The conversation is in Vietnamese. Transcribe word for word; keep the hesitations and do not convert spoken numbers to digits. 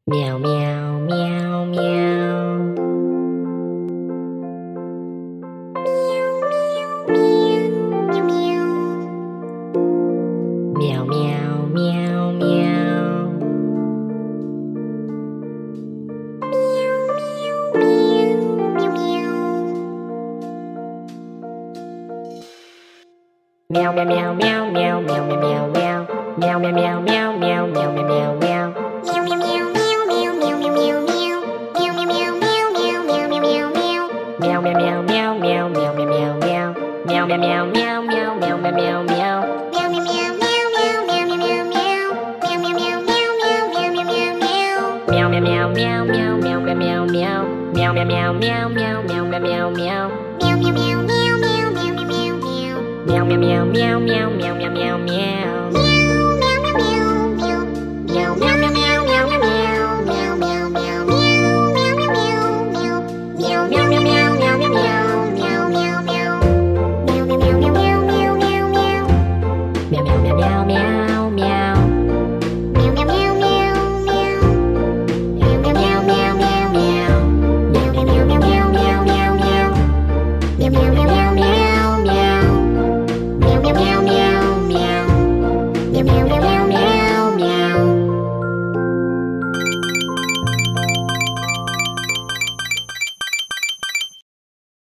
Mèo mèo mèo mèo. Mèo mèo mèo mèo. Mèo mèo mèo mèo mèo mèo mèo mèo mèo mèo mèo mèo mèo mèo mèo mèo. Meow meow meow meow meow meow meow meow meow meow meow meow meow meow meow meow. Meow meow meow meow meow meow meow meow meow meow meow meow meow meow meow meow meow meow. Meow meow meow meow meow meow meow meow. Meow meow meow meow meow meow meow meow meow. Meow meow